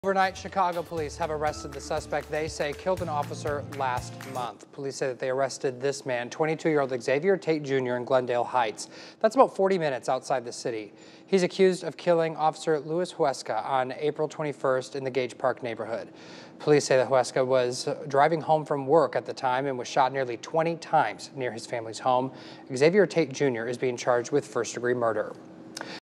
Overnight, Chicago police have arrested the suspect they say killed an officer last month. Police say that they arrested this man, 22-year-old Xavier Tate Jr. in Glendale Heights. That's about 40 minutes outside the city. He's accused of killing Officer Luis Huesca on April 21st in the Gage Park neighborhood. Police say that Huesca was driving home from work at the time and was shot nearly 20 times near his family's home. Xavier Tate Jr. is being charged with first-degree murder.